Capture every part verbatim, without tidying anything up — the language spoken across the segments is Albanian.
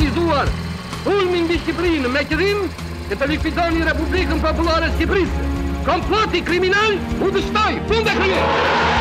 realizuar ulmin mbi Shqipërinë me qëllim që të likvidoni Republikën Popullore të Shqipërisë. Komploti kriminal u dështoi, fund e krijes.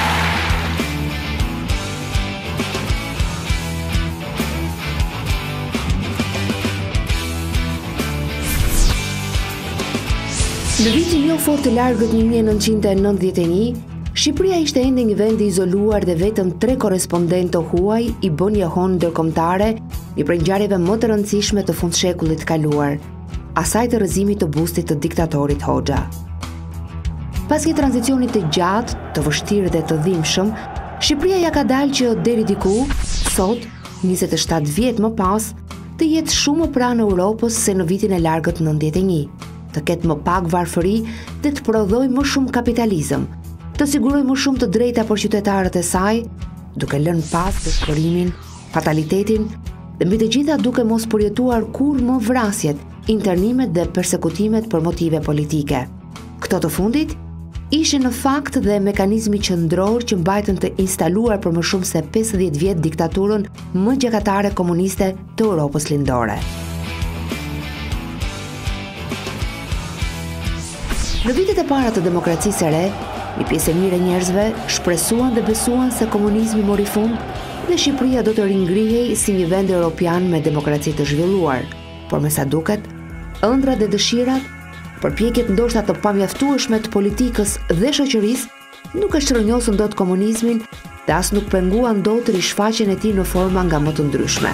Në vitin jo fort të largët një mijë e nëntëqind e nëntëdhjetë e një, Shqipëria ishte ende një vend i izoluar dhe vetëm tre korrespondentë huaj i bën jehon ndërkombëtare një prej ngjarjeve më të rëndësishme të fundshkullit të kaluar, asaj të rrëzimit të bustit të diktatorit Hoxha. Pas një tranzicionit të gjatë, të vështirë dhe të dhimbshëm, Shqipëria ja ka dalë që deri diku, sot, njëzet e shtatë vjet më pas, të jetë shumë më pranë Europës se në vitin e largët nëntëdhjetë e një, të ketë më pak varfëri dhe të prodhoj më shumë kapitalizëm, të siguroj më shumë të drejta për qytetarët e saj, duke lënë pas të shkërimin, fatalitetin, dhe mbi të gjitha duke mos përjetuar kur më vrasjet, internimet dhe persekutimet për motive politike. Këto të fundit, ishin në fakt dhe mekanizmi qendror që mbajtën të instaluar për më shumë se pesëdhjetë vjet diktaturën më gjykatare komuniste të Europës lindore. Në vitet e para të demokracisë së re, një pjesë e mirë e njerëzve shpresuan dhe besuan se komunizmi mori fund dhe Shqipëria do të ringrihej si një vend europian me demokraci të zhvilluar. Por me sa duket, ëndrat dhe dëshirat, përpjekjet ndoshta të pamjaftueshme të politikës dhe shoqërisë nuk e shtrënjosën dot komunizmin dhe as nuk penguan dot rishfaqjen e tij në forma nga më të ndryshme.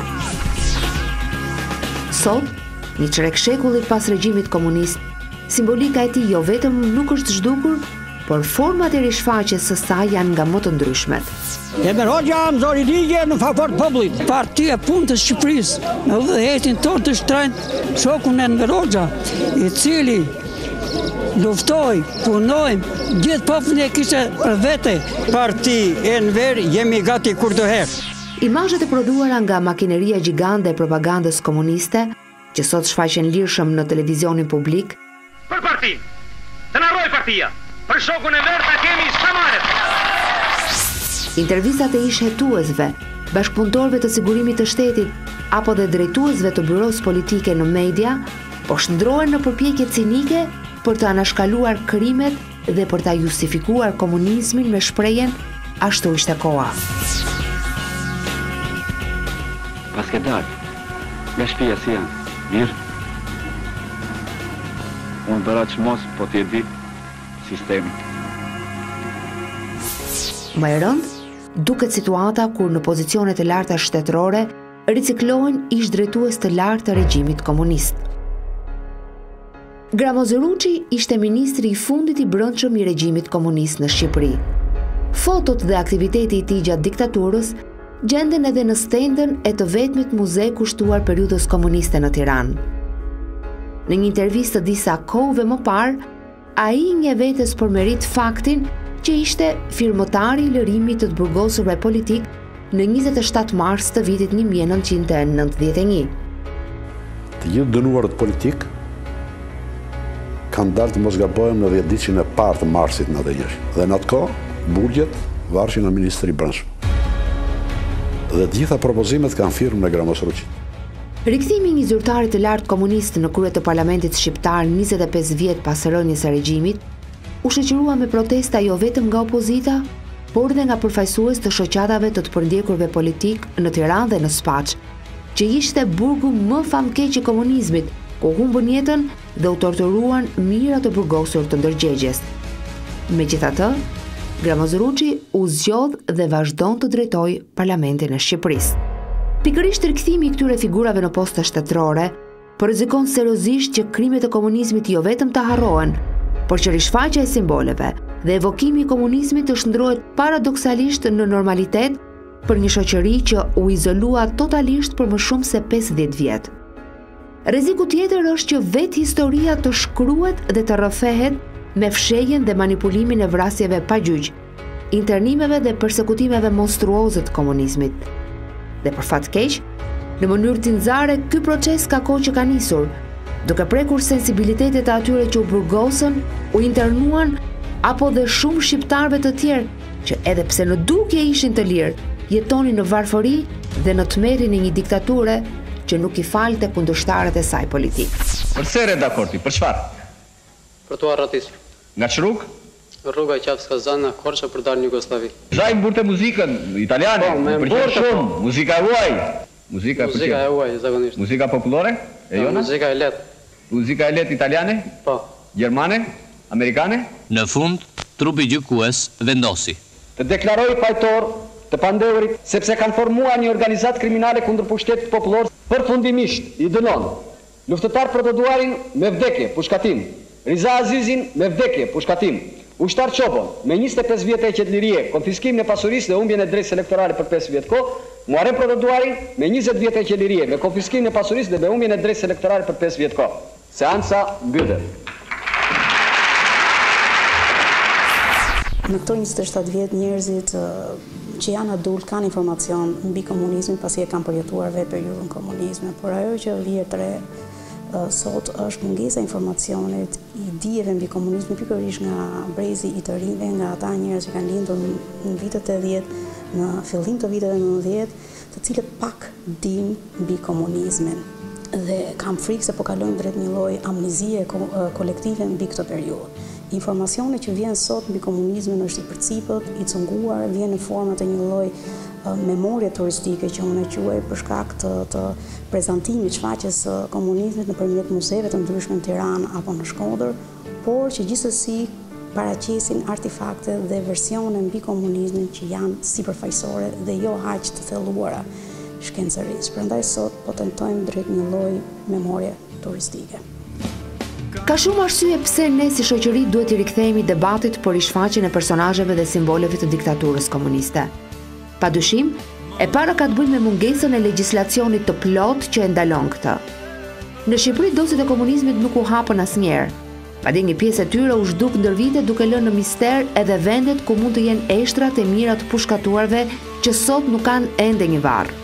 Sot, një çerek shekulli pas regjimit komunist, simbolika e tij jo vetëm nuk është zhdukur, por format e rishfaqjes së saj janë nga më të ndryshmet. Enver Hoxha nxori ligje në favor të popullit. Partia e Punës së Shqipërisë, në udhëheqjen tonë të shtrenjtë, shokun Enver Hoxha, i cili luftoi, punoi, gjithë popullin e kishte për vete. Parti Enver jemi gati kurdoherë. Imazhet e prodhuara nga makineria gjigande e propagandës komuniste, që sot shfaqen lirshëm në televizionin publik, për partinë, të na rroj partia. Për shokun e verë ta kemi sa marret. Intervistat e ish hetuesve, bashkëpunëtorëve të sigurimit të shtetit apo dhe drejtuesve të byros politike në media, po shndrohen në përpjekje cinike për të anashkaluar krimet dhe për ta justifikuar komunizmin me shprehjen ashtu ishte koha. Pas ke dalë, nga shtëpia si janë, mirë? Unë bëra që mos po t'je di sistemi. Më e rënd, duket situata kur në pozicionet e larta shtetërore riciklohen ish drejtues të lartë të regjimit komunist. Gramozeruçi ishte ministri i fundit i brendshëm i regjimit komunist në Shqipëri. Fotot dhe aktiviteti i tij gjatë diktaturës gjenden edhe në stendën e të vetmit muze kushtuar periudhës komuniste në Tiranë. Në një intervistë të disa kohëve më parë, ai një vetes për merit faktin që ishte firmëtari i lërimit të të burgosurve politik në njëzet e shtatë mars të vitit një mijë e nëntëqind e nëntëdhjetë e një. Të gjithë dënuarët politik kanë dalë të mos gabohem në dhjetë ditën e parë të marsit në nëntëdhjetë e një. Dhe në atë kohë, burgjet varshin në Ministri i Brendshëm. Dhe të gjitha propozimet kanë firmë në Gramozeruçit. Rikthimi i një zyrtari të lartë komunist në krye të parlamentit shqiptar njëzet e pesë vjet pas rënies së regjimit, u shoqërua me protesta jo vetëm nga opozita, por dhe nga përfaqësues të shoqatave të të përndjekurve politik në Tiranë dhe në Spaç, që ishte burgu më famkeq i komunizmit, ku humbën jetën dhe u torturuan mijëra të burgosur të ndërgjegjes. Megjithatë, Gramozeruçi u zgjodh dhe vazhdon të drejtojë parlamentin e Shqipërisë. Pikërisht rikthimi i këtyre figurave në posta shtetërore përrezikon seriozisht që krimet e komunizmit jo vetëm të harrohen, por që rishfaqja e simboleve dhe evokimi i komunizmit të shndrohet paradoksalisht në normalitet për një shoqëri që u izolua totalisht për më shumë se pesëdhjetë vjet. Rreziku tjetër është që vetë historia të shkruhet dhe të rrëfehet me fshehjen dhe manipulimin e vrasjeve pa gjyq, internimeve dhe persekutimeve monstruoze të komunizmit. Dhe për fat keq, në mënyrë tinxare ky proces ka kohë që ka nisur, duke prekur sensibilitetet e atyre që u burgosën, u internuan, apo dhe shumë shqiptarëve të tjerë që edhe pse në dukje ishin të lirë, jetonin në varfëri dhe në tmerrin e një diktature që nuk i falte kundërshtarët e saj politik. Për çfarë dakordi? Për çfarë? Për tu arratis. Nga çrrug? Rruga Qafska Zana, Korça për dalë në Jugosllavi. Zaj mburte muzikën italiane, Po, me më pëlqen mburte, shumë, po. muzika huaj. Muzika Muzika e huaj, zakonisht. Muzika popullore? E jona? Muzika e lehtë. Muzika e lehtë italiane? Po. Gjermane? Amerikane? Në fund, trupi gjykues vendosi. Të deklaroj fajtor të pandeurit sepse kanë formuar një organizat kriminale kundër pushtetit popullor. Përfundimisht i dënon luftëtar protoduarin me vdekje, pushkatim, Riza Azizin me vdekje, pushkatim, Ushtar Çopon me njëzet e pesë vjet e qetëlirie, konfiskimin e pasurisë dhe humbjen e drejtës elektorale për pesë vjet kohë, Muharrem Protoduarin me njëzet vjet e qetëlirie, me konfiskimin e pasurisë dhe me humbjen e drejtës elektorale për pesë vjet kohë. Seanca mbytet. Në këto njëzet e shtatë vjet njerëzit që janë adult kanë informacion mbi komunizmin pasi e kanë përjetuar vetë periudhën komunizme, por ajo që vjet re sot është mungesa informacionit, i dijeve mbi komunizmin, pikërisht nga brezi i të rinjve, nga ata njerëz që kanë lindur në vitet e dhjetë, në fillim të viteve nëntëdhjetë, të cilët pak din mbi komunizmin dhe kam frikë se po kalojmë drejt një lloj amnezie kolektive mbi këtë periudhë. Informacioni që vjen sot mbi komunizmin është i përcipët, i cunguar, vjen në format e një lloj memorie turistike që unë e quaj për shkak të, të prezantimit shfaqjes së komunizmit nëpërmjet muzeve të ndryshme në Tiranë apo në Shkodër, por që gjithsesi paraqesin artefakte dhe versione mbi komunizmin që janë sipërfaqësore dhe jo aq të thelluara shkencërisht. Prandaj sot po tentojmë drejt një lloj memorie turistike. Ka shumë arsye pse ne si shoqëri duhet i rikthehemi debatit për rishfaqjen e personazheve dhe simboleve të diktaturës komuniste. Padyshim, e para ka të bëjë me mungesën e legjislacionit të plot që e ndalon këtë. Në Shqipëri dosjet e komunizmit nuk u hapën asnjëherë. Madje një pjesë e tyre u zhduk ndër vite duke lënë në mister edhe vendet ku mund të jenë eshtrat e mira të pushkatuarve që sot nuk kanë ende një varr.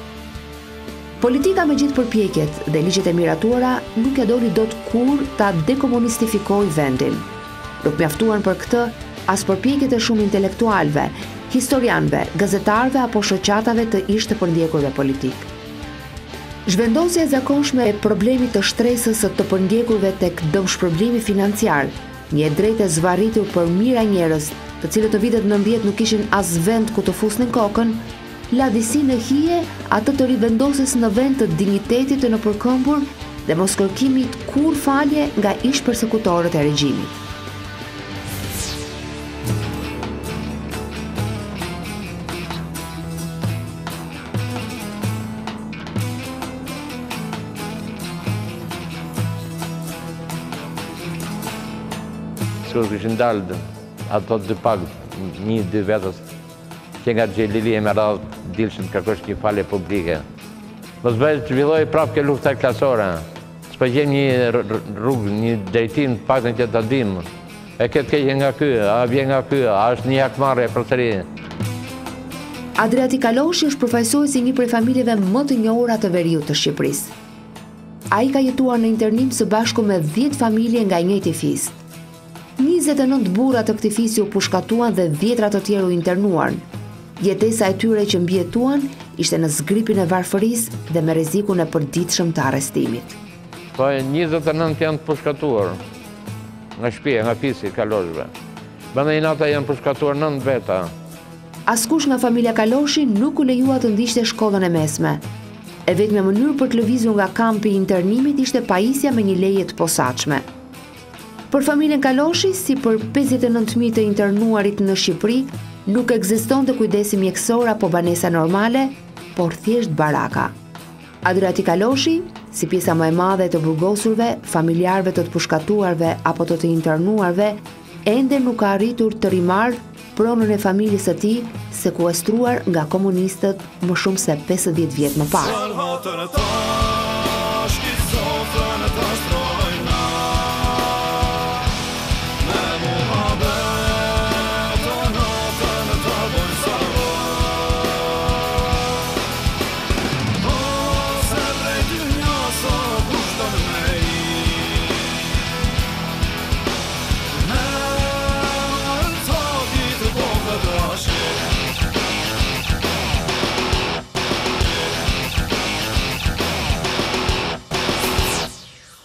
Politika me gjithë përpjekjet dhe ligjet e miratuara nuk e doli dot kur ta dekomunistifikojë vendin. Nuk mjaftuan për këtë as përpjekjet e shumë intelektualëve, historianëve, gazetarëve apo shoqatave të ish të përndjekurve politik. Zhvendosja e zakonshme e problemit të shtresës së të përndjekurve tek dëmshpërblimi financiar, një e drejtë e zvarritur për mijëra njerëz, të cilët në vitet nëntëdhjetë nuk kishin as vend ku të fusnin kokën, la disi në hije atë të rivendosjes në vend të dignitetit të nëpërkëmbur dhe mos kërkimit kur falje nga ish persekutorët e regjimit. Sikur kishin dalë ato dy pak, një, dy vetës, që nga Xhelili e me radhë dilshin të kërkosh një falje publike. Mos bëj të zhvilloj prapë ke lufta klasore. S'po gjem një rrugë, një drejtim të paktën që ta dim. E këtë keqe nga ky, a vjen nga ky, a është një hakmarrje përsëri. Adriati Kaloshi është përfaqësuesi i një prej familjeve më të njohura të veriut të Shqipërisë. Ai ka jetuar në internim së bashku me dhjetë familje nga i njëjti fis. njëzet e nëntë burra të këtij fisi u pushkatuan dhe dhjetra të tjerë u internuan. Jetesa e tyre që mbjetuan ishte në zgripin e varfërisë dhe me rrezikun e përditshëm të arrestimit. Po njëzet e nëntë janë të pushkatuar nga shtëpia, nga fisi i Kaloshëve. Bëndaj nata janë pushkatuar nëntë veta. Askush nga familja Kaloshi nuk u lejua të ndiqte shkollën e mesme. E vetmja mënyrë për të lëvizur nga kampi i internimit ishte pajisja me një leje të posaçme. Për familjen Kaloshi, si për pesëdhjetë e nëntë mijë të internuarit në Shqipëri, nuk ekzistonte kujdesi mjekësor apo banesa normale, por thjesht baraka. Adriati Kaloshi, si pjesa më e madhe e të burgosurve, familjarëve të të pushkatuarve apo të të internuarve, ende nuk ka arritur të rimarrë pronën e familjes së tij, sekuestruar nga komunistët më shumë se pesëdhjetë vjet më parë.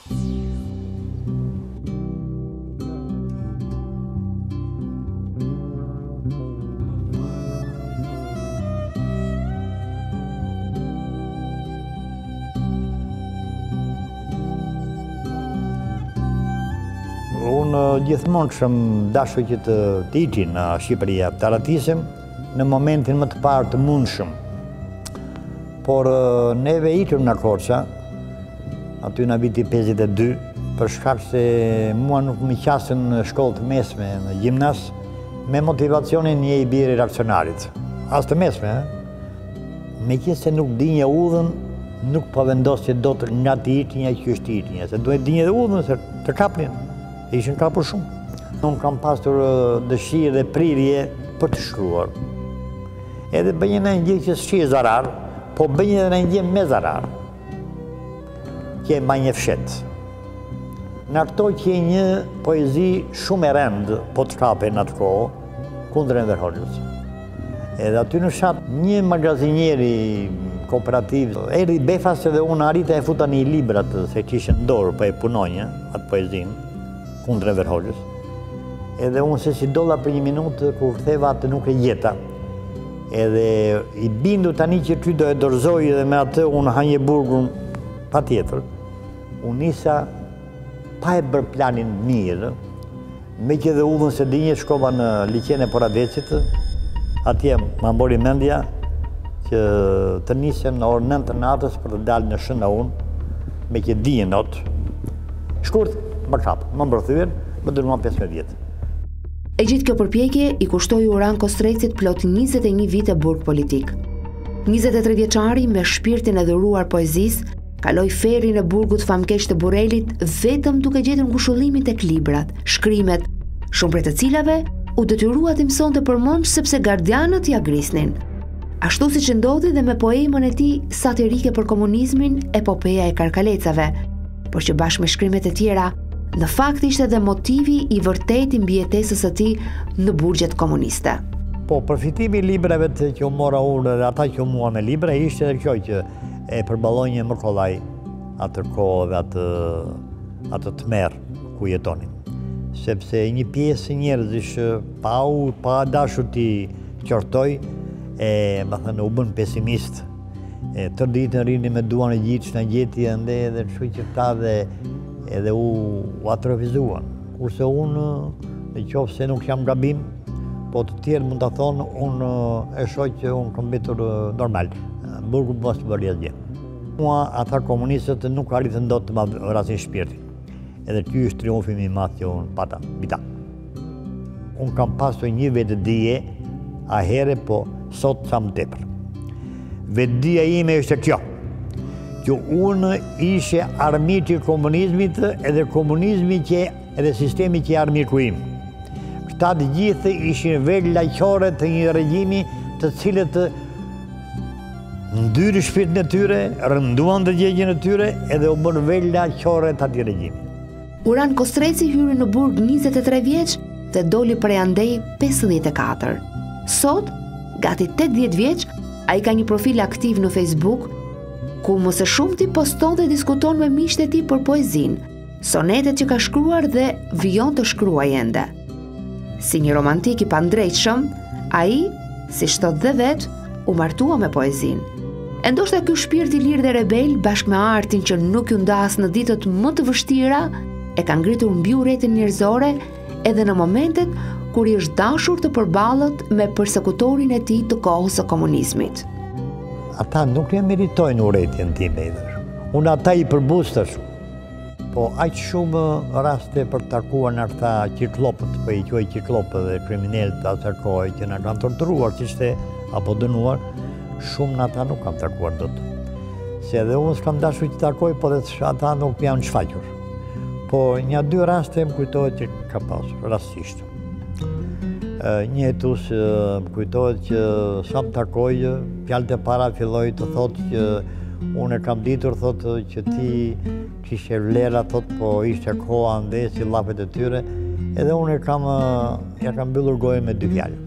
Unë gjithmonë që më dashu që të titi në Shqipëria, të ratisim në momentin më të parë të mundshëm. Por neve itëm në Korça, aty në viti pesëdhjetë e dy, për shkak se mua nuk më qasën në shkollë të mesme në gjimnas, me motivacionin një i biri reakcionarit. As të mesme, me që se nuk dinje udhën, nuk po vendosje do të nga të itënja që është itënja, se duhet dinje dhe udhën, se të kapnin. Ishin kapur shumë. Unë kam pasur dëshirë dhe prirje për të shkruar. Edhe bëjnë në një që s'qi e zarar, po bëjnë edhe në një me zarar. Kje ma një fshet. Në këto kje një poezi shumë e rendë, po të kape në atë kohë, kundër Enver Hoxhës. Edhe aty në shatë një magazinjeri kooperativ, eri befas edhe unë arita e futa një librat se që ishë ndorë, po e punonjë, atë poezinë, kundër Enver Hoxhës. Edhe unë se si dolla për një minutë, kur ktheva atë nuk e gjeta. Edhe i bindu tani që ty do e dorëzoj edhe me atë unë hanje burgun pa tjetër. Unë nisa pa e bërë planin mirë, me që dhe udhën se dinje shkova në liqen e Poradecit, atje më mbori mendja që të nisem në orë nëntë të natës për të dalë në shënë unë, me që dinje notë. Shkurt, më kapë, më mbërthyën, më dërmuan pesëmbëdhjetë vjetë. E gjithë kjo përpjekje i kushtoi Uran Kostrecit plot njëzet e një vite burg politik. njëzet e tre vjeçari me shpirtin e dhuruar poezisë, kaloi ferrin e burgut famkeq të Burrelit vetëm duke gjetur ngushëllimin tek librat, shkrimet, shumë prej të cilave u detyrua të mësonte përmend sepse gardianët ja grisnin. Ashtu siç ndodhi dhe me poemën e tij satirike për komunizmin, Epopeja e Karkalecave, por që bashkë me shkrimet e tjera, në fakt ishte dhe motivi i vërtet i mbijetesës së tij në burgjet komuniste. Po, përfitimi i librave të që u mora unë dhe ata që u mua me libra ishte edhe kjo që e përballoi një Mikollaj atë kohë dhe atë atë tmerr ku jetonin. Sepse një pjesë njerëzish pa u pa dashur ti qortoj, e më thënë u bën pesimist. E tërë ditën rini me duan e gjitë që në gjeti ende edhe në shqyqërta dhe edhe u, u atrofizuan. Kurse unë, në qofë se nuk jam gabim, po të tjerë mund të thonë, unë e shoj që unë kom betur normal. Burgu mos të bërë asgjë. Mua ata komunistët nuk arritën do të më vrasin shpirtin. Edhe ky është triumfi më i madh që unë pata, bita. Unë kam pasur një vetëdije, a here po sot sa më tepër. Vetëdija ime është kjo, që unë ishe armik i komunizmit edhe komunizmi që edhe sistemi që armiku im. Këta të gjithë ishin vetë laqore të një regjimi të cilët ndyri shpirtin e tyre, rënduan të gjegjen e tyre edhe u bën vetë laqore të atij regjimi. Uran Kostreci hyri në burg njëzet e tre vjeç dhe doli prej andej pesëdhjetë e katër. Sot, gati tetëdhjetë vjeç, ai ka një profil aktiv në Facebook, ku më së shumti poston dhe diskuton me miqtë e tij për poezinë, sonetet që ka shkruar dhe vijon të shkruaj ende. Si një romantik i pandrejtshëm, ai, si thot dhe vet, u martua me poezinë. E ndoshta ky shpirt i lirë dhe rebel, bashkë me artin që nuk ju ndas në ditët më të vështira, e ka ngritur mbi urrëtin njerëzore edhe në momentet kur i është dashur të përballet me përsekutorin e tij të kohës së komunizmit. Ata nuk e meritojnë urrëtin tim e idhër. Unë ata i përbustësh. Po aq shumë raste për të takuar në ata qiklopët, po i quaj qiklopë dhe kriminalët të asaj kohe që na kanë torturuar, si ishte apo dënuar, shumë në ata nuk kam takuar dot. Se edhe unë s'kam dashur të takoj, po dhe ata nuk janë shfaqur. Po një dy raste më kujtohet që ka pasur, rastisht. Një hetus më kujtohet që sa më takoj, fjalët e para filloi të thotë që unë e kam ditur, thotë që ti kishe vlera, thotë po ishte koha ande si llafet e tyre, edhe unë e kam, ja kam mbyllur gojën me dy fjalë.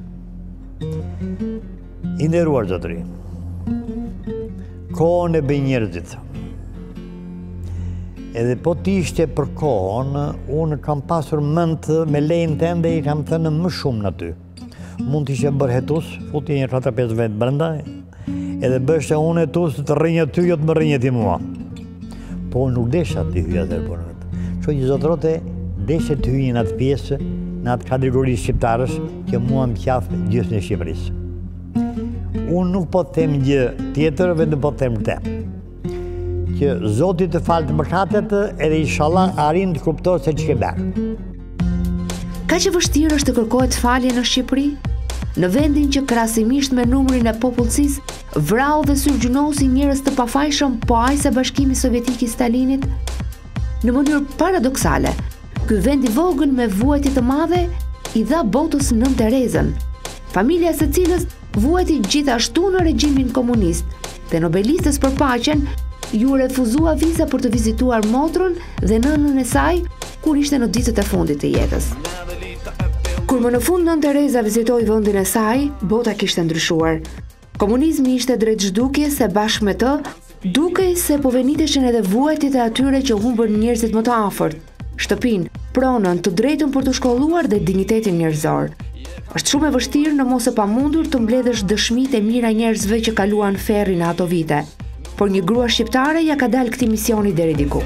I nderuar zotëri, kohën e bëj njerëzit. Edhe po t'ishte për kohën, unë kam pasur mend me lejnë tende i kam thënë më shumë në ty. Mund t'ishe bërë hetus, futi një katër pesë vetë brenda, edhe bështe unë hetus të rrinjë ty, jo të më rrinjë ti mua. Po nuk desha të hyja dhe për vetë. Që që zotrote, deshe të hyjë në atë pjesë, në atë kategori shqiptarës, që mua më qafë gjithë në Shqipërisë. Unë nuk po të them gjë tjetër, vetëm po të them te. Që Zoti të falë të mëkatet edhe inshallah arrin të kuptojë se ç'ke bërë. Ka që vështirë është të kërkohet falje në Shqipëri? Në vendin që krahasimisht me numrin e popullsisë vrau dhe syrgjënosi njerëz të pafajshëm po aq sa Bashkimi Sovjetik i Stalinit? Në mënyrë paradoksale, ky vend i vogël me vuajtje të madhe i dha botës Nën Terezën, familja së cilës vuajti gjithashtu në regjimin komunist, dhe Nobelistës për paqen ju refuzua viza për të vizituar motrën dhe nënën e saj kur ishte në ditët e fundit të jetës. Kur më në fund Nën Tereza vizitoi vendin e saj, bota kishte ndryshuar. Komunizmi ishte drejt zhdukje se bashkë me të, dukej se po veniteshin edhe vuajtjet e atyre që humbën njerëzit më të afërt, shtëpinë, pronën, të drejtën për të shkolluar dhe dignitetin njerëzor. Është shumë e vështirë në mos e pamundur të mbledhësh dëshmitë e mira njerëzve që kaluan ferrin në ato vite. Por një grua shqiptare ja ka dalë këtij misioni deri diku.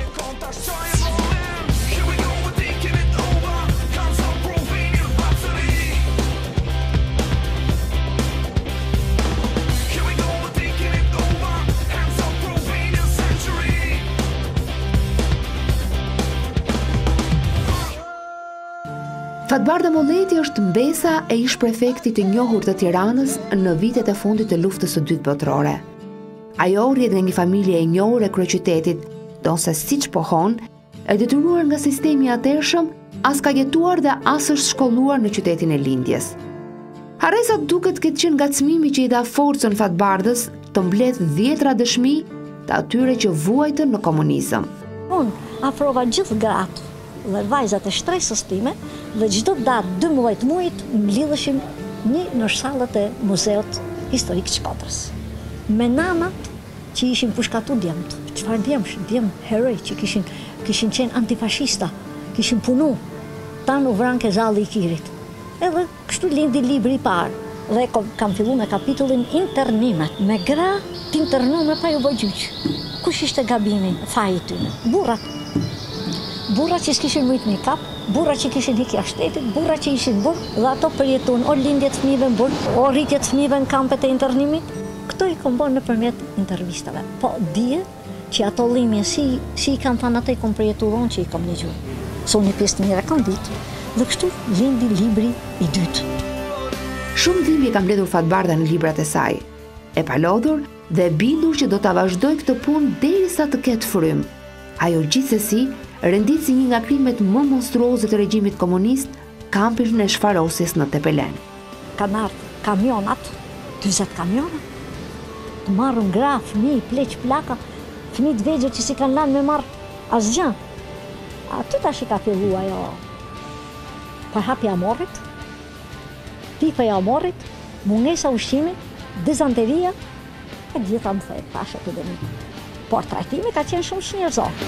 Fatbarda Molleti është mbesa e ish prefektit të njohur të Tiranës në vitet e fundit të luftës së dytë botërore. Ajo rrihet nga një familje e njohur e kryeqytetit, donse siç pohon, e detyruar nga sistemi i atërshëm, as ka jetuar dhe as është shkolluar në qytetin e lindjes. Harresa duket këtë qenë ngacmimi që i dha forcën Fatbardës të mbledh dhjetra dëshmi të atyre që vuajtën në komunizëm. Unë afrova gjithë gratë dhe vajzat e shtresës time dhe çdo datë dymbëdhjetë muajit mblidheshim një në shallat e Muzeut Historik të Shkodrës. Me nanat që ishin pushkatu djemt, çfarë djemsh, djem heroj që kishin kishin qenë antifashista, kishin punu, tan u vran ke zalli i Kirit. Edhe kështu lindi libri i parë dhe kam filluar me kapitullin internimet. Me gra të internume pa ju bë gjyq. Kush ishte gabimi, faji tyne? Burrat. Burrat që s'kishin mujt një kap, burrat që kishin hikja shtetit, burrat që ishin burr dhe ato përjetun o lindjet fëmijëve në burr, o rritjet fëmijëve në kampet e internimit. Këto i kom bërë nëpërmjet intervistave. Po dije që ato dhimbje si si i kanë thënë ato i kom përjetuar që i kom dëgjuar. So një pjesë të mira kanë ditë. Dhe kështu lindi libri i dytë. Shumë dhimbje ka mbledhur Fatbarda në librat e saj. E palodhur dhe e bindur që do ta vazhdoj këtë punë derisa të ketë frym. Ajo gjithsesi rendit si një nga krimet më monstruoze të regjimit komunist, kampin e shfarosjes në Tepelen. Kanë ardhur kamionat, dyzet kamiona, të marrën gra, fëmijë, pleq, plaka, fëmijë të vegjël që si kanë lanë me marrë asgjë. Aty tash i ka fillu ajo përhapja e morrit, pipa e amorit, mungesa ushqimi, dizanteria, e gjitha më thej, tash epidemi. Por trajtimi ka qenë shumë shnjërzor.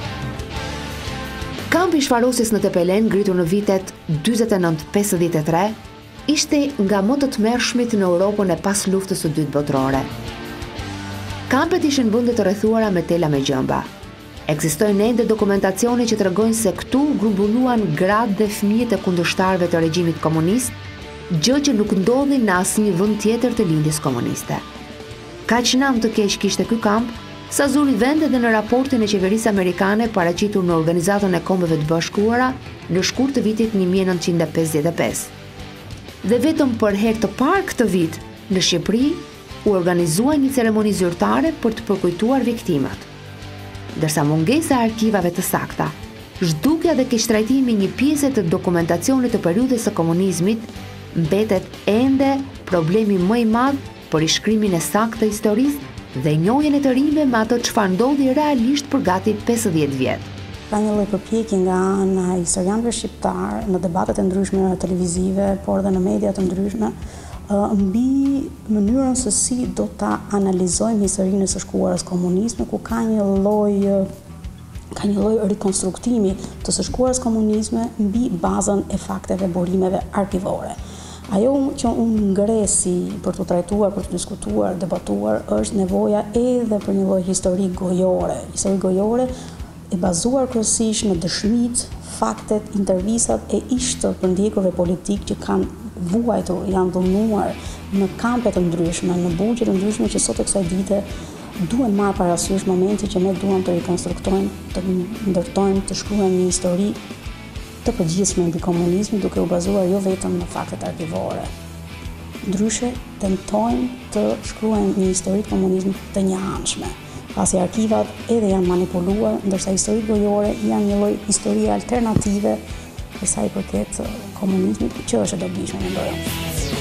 Kampi i shfarosjes në Tepelen, ngritur në vitet dyzet e nëntë pesëdhjetë e tre, ishte nga më të tmerrshmit në Europën e pas luftës së dytë botërore. Kampet ishin vende të rrethuara me tela me gjëmba. Ekzistojnë ende dokumentacione që tregojnë se këtu grumbulluan gratë dhe fëmijët e kundërshtarëve të regjimit komunist, gjë që nuk ndodhi në asnjë vend tjetër të lindjes komuniste. Kaq nam të keq kishte ky kamp, sa zuri vend edhe në raportin e qeverisë amerikane paraqitur në Organizatën e Kombeve të Bashkuara në shkurt të vitit një mijë e nëntëqind e pesëdhjetë e pesë. Dhe vetëm për herë të parë këtë vit, në Shqipëri, u organizua një ceremoni zyrtare për të përkujtuar viktimat. Ndërsa mungesa e arkivave të sakta, zhdukja dhe keqtrajtimi një pjesë të dokumentacionit të periudhës së komunizmit, mbetet ende problemi më i madh për rishkrimin e saktë të historisë dhe njohjen e të rinjve me ato çfarë ndodhi realisht për gati pesëdhjetë vjet. Ka një lloj përpjekje nga ana e historianëve shqiptar në debatet e ndryshme televizive, por edhe në media të ndryshme, mbi mënyrën se si do ta analizojmë historinë së shkuarës komunizme, ku ka një lloj ka një lloj rikonstruktimi të së shkuarës komunizme mbi bazën e fakteve, burimeve arkivore. Ajo që unë ngresi për të trajtuar, për të diskutuar, debatuar, është nevoja edhe për një lloj histori gojore. Histori gojore e bazuar kryesisht në dëshmitë, faktet, intervistat e ish të përndjekurve politik që kanë vuajtur, janë dhunuar në kampe të ndryshme, në burgje të ndryshme që sot e kësaj dite duhen marrë parasysh momenti që ne duam të rikonstruktojmë, të ndërtojmë, të shkruajmë një histori të përgjithshme mbi komunizmin duke u bazuar jo vetëm në faktet arkivore. Ndryshe tentojmë të shkruajmë një histori të komunizmit të njëanshme, pasi arkivat edhe janë manipuluar, ndërsa historitë gojore janë një lloj historie alternative për sa i përket komunizmit, që është e dobishme mendoj unë.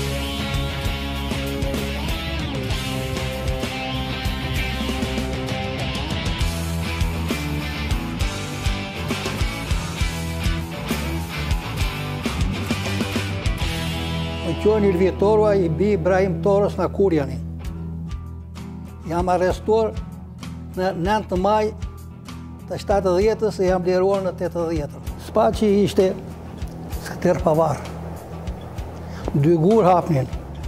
Qoni vjetorua i bi Ibrahim Torës në Kurjani. Jam arrestuar në nëntë maj të shtatëdhjetës e jam liruar në tetëdhjetën. Spaci ishte skëter pavar. Dy gur hapnin.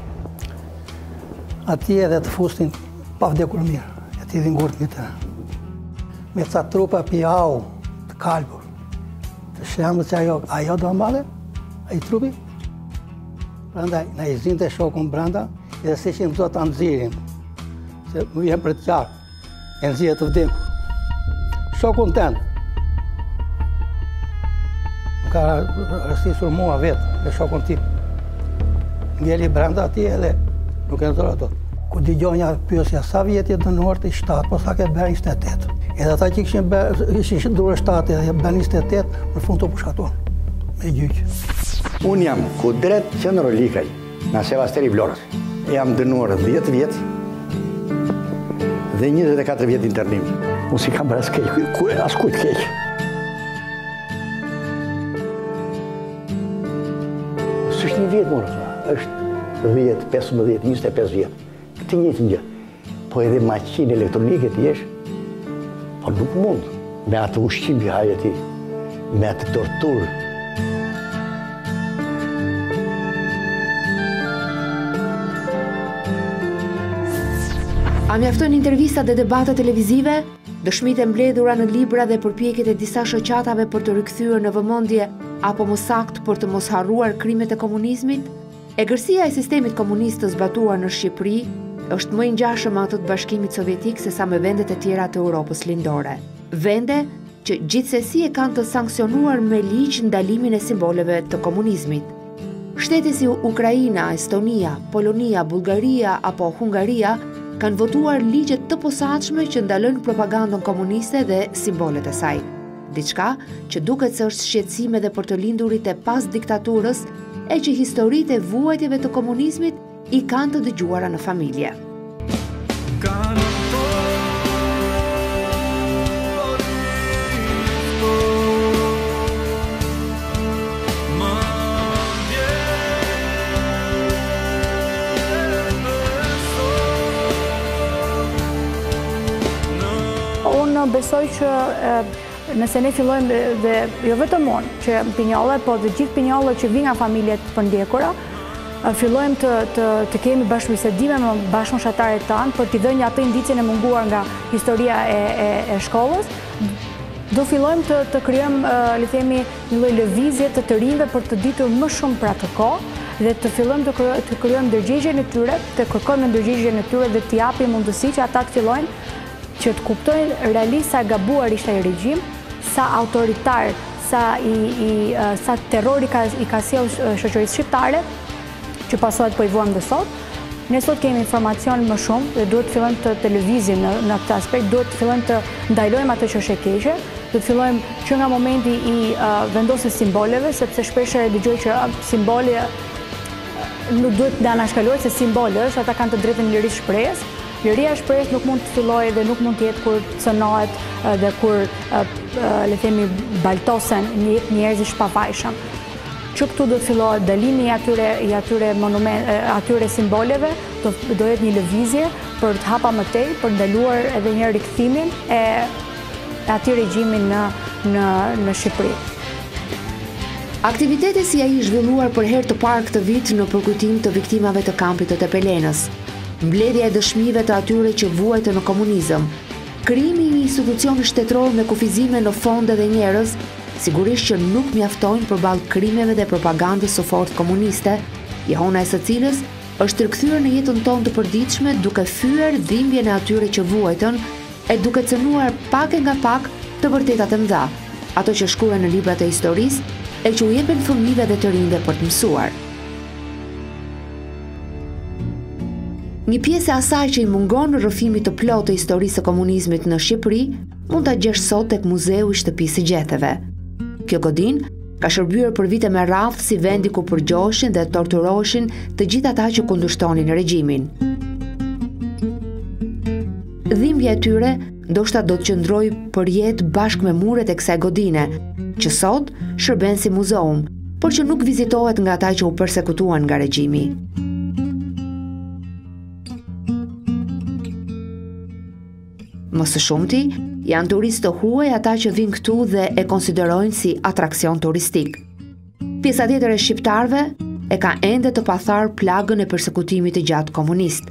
Ati edhe të fustin pa vdekur mirë. Ati dhe ngurt një të. Me ca trupa pijau të kalbur. Të shemë që ajo, ajo do mbale? A i trupi? Prandaj, na i zinte shokun brenda, edhe se që më zotë të nëzirin, se më vjen për të qarë, e nëzirë të vdekur. Shokun tënë, më ka rëstisur mua vetë, me shokun tim. Ngeli brenda ati edhe nuk e nëzora do. Ku digjonja pyesja, sa vjetë jetë në nërë të i shtatë, po sa ke bërë njëzet e tetë. Edhe ata që ishin durë shtatë edhe bërë njëzet e tetë, në fund të pushatuan, me gjyqë. Unë jam Kudret Qendro Likaj, nga Sevasteri Vlorës. Jam dënuar dhjetë vjetë dhe njëzet e katër vjetë internim. Unë si kam bërë as keq, as kujt keq. Së është një vjetë morë, është dhjetë, pesëmbëdhjetë, njëzet e pesë vjetë. Këtë njëtë një. Po edhe maqinë elektronike të jesh, po nuk mund. Me atë ushqim i hajë ti, me atë torturë. A mjafton intervistat dhe debatet televizive, dëshmitë e mbledhura në libra dhe përpjekjet e disa shoqatave për të rikthyer në vëmendje apo më saktë për të mos harruar krimet e komunizmit? Egërsia e sistemit komunist të zbatuar në Shqipëri është më i ngjashëm atë të Bashkimit Sovjetik sesa me vendet e tjera të Europës lindore. Vende që gjithsesi e kanë të sankcionuar me ligj ndalimin e simboleve të komunizmit. Shtete si Ukraina, Estonia, Polonia, Bullgaria apo Hungaria kanë votuar ligjet të posaçme që ndalojnë propagandën komuniste dhe simbolet e saj. Diçka që duket se është shqetësim edhe për të lindurit e pas diktaturës e që historitë e vuajtjeve të komunizmit i kanë të dëgjuara në familje. Besoj që nëse ne fillojmë dhe jo vetëm unë, që pinjolle, po dhe gjithë pinjolle që vi nga familjet përndjekura, fillojmë të, të, të kemi bashkëbisedime me bashkëmoshatarët tanë për t'i dhënë atë indicjen e munguar nga historia e, e, e shkollës, do fillojmë të, të krijojmë, le themi, një lloj lëvizje të të rinjve për të ditur më shumë për atë kohë dhe të fillojmë të, të krijojmë ndërgjegjen e tyre, të kërkojmë ndërgjegjen e tyre dhe t'i japim mundësi që ata të fillojnë që të kuptojnë realisht sa gabuar ishte ai regjim, sa autoritar, sa, i, i, sa terror i ka, i ka sjellë shoqërisë shqiptare, që pasohet po i vuam dhe sot. Ne sot kemi informacion më shumë dhe duhet të fillojmë të televizim në, në këtë aspekt, duhet të fillojmë të ndalojmë atë që është e keqe, duhet të fillojmë që nga momenti i uh, vendosjes simboleve, sepse shpesh e dëgjoj që uh, simboli uh, nuk duhet të anashkalohet se simboli është, ata kanë të drejtën e lirisë shprehjes. Liria e shprehjes nuk mund të fillojë dhe nuk mund të jetë kur cënohet dhe kur le të themi baltosen njerëzish pavajshëm. Që këtu do të fillohet dalimi i atyre i atyre monument atyre simboleve, do do jetë një lëvizje për të hapa më tej, për ndaluar edhe një rikthimin e ati regjimin në, në, në Shqipëri. Aktiviteti si ai zhvilluar për herë të parë këtë vit në përkujtim të viktimave të kampit të Tepelenës, mbledhja e dëshmive të atyre që vuajtën në komunizëm, krijimi i një institucioni shtetëror me kufizime në fonde dhe njerëz, sigurisht që nuk mjaftojnë përballë krimeve dhe propagandës së fortë komuniste, jehona e së cilës është rikthyer në jetën tonë të përditshme duke fyer dhimbjen e atyre që vuajtën e duke cënuar pak e nga pak të vërtetat e mëdha, ato që shkruhen në librat e historisë e që u jepen fëmijëve dhe të rinjve për të mësuar. Një pjesë e asaj që i mungon në rrëfimit të plotë të historisë së komunizmit në Shqipëri mund ta gjesh sot tek Muzeu i Shtëpisë së Gjeteve. Kjo godinë ka shërbyer për vite me radhë si vendi ku përgjoheshin dhe torturoheshin të gjithë ata që kundërshtonin regjimin. Dhimbja e tyre ndoshta do të qëndrojë përjetë bashkë me muret e kësaj godine, që sot shërben si muzeum, por që nuk vizitohet nga ata që u persekutuan nga regjimi. Më së shumti, janë turistë të huaj ata që vinë këtu dhe e konsiderojnë si atraksion turistik. Pjesa tjetër e shqiptarëve e ka ende të pathar plagën e persekutimit të gjatë komunist.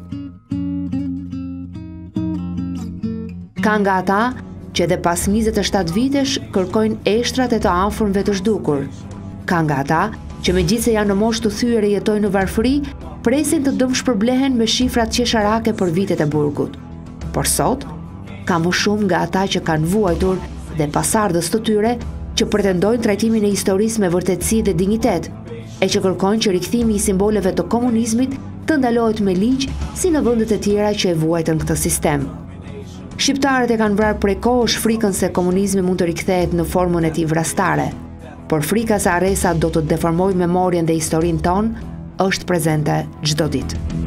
Ka nga ata që edhe pas njëzet e shtatë vitesh kërkojnë eshtrat e të afërmve të zhdukur. Ka nga ata që megjithse janë në moshë të thyer e jetojnë në varfëri, presin të dëmshpërblehen me shifrat qesharake për vitet e burgut. Por sot, ka më shumë nga ata që kanë vuajtur dhe pasardhës të tyre që pretendojnë trajtimin e historisë me vërtetësi dhe dinjitet, e që kërkojnë që rikthimi i simboleve të komunizmit të ndalohet me ligj si në vendet e tjera që e vuajtën këtë sistem. Shqiptarët e kanë vrarë prej kohësh frikën se komunizmi mund të rikthehet në formën e tij vrastare, por frika se arresa do të deformojë memorien dhe historinë tonë është prezente çdo ditë.